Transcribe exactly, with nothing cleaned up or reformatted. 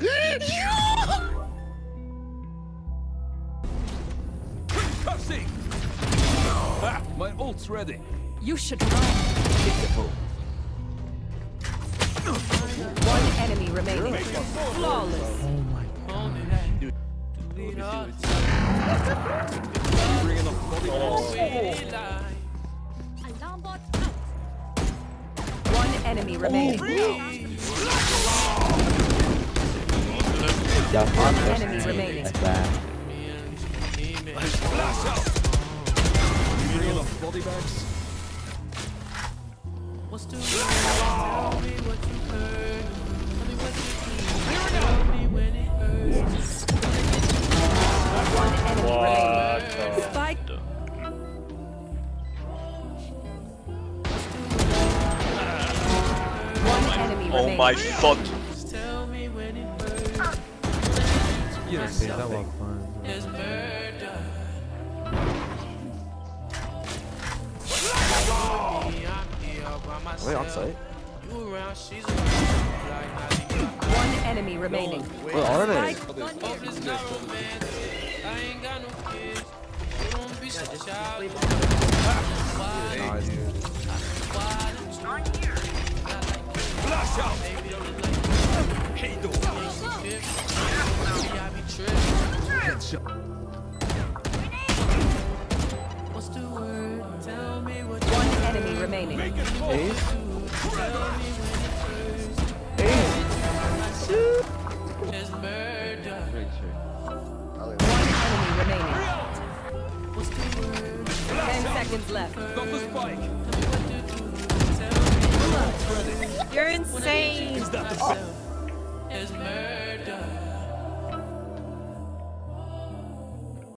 Cussing! Ah, my ult's ready. You should run. Beautiful. One enemy remaining. Flawless. Oh my god. Dude. Bringing up body Alarm bot out. One enemy remaining. One enemy remaining. That's bad. Flash out! Bringing up body bags. What's the Tell me what you heard. Tell me what you heard. Tell me when it hurts. One enemy remaining. Spike. One enemy Oh remaining. my god. Just tell me when it hurts. Yes, That was fun. There's murder. Wait, on site? You around, she's around. One enemy remaining. Where are they? Spike. Hope it's not romantic. I ain't got no kids. You don't be so childish. Nice. Flash out! Hey, do Headshot. What's the word? Tell me what One enemy remaining. Make it fall. Ace? there's murder. One enemy remaining. What's the word? Ten seconds left. Got the spike. You're insane. Is that the There's murder.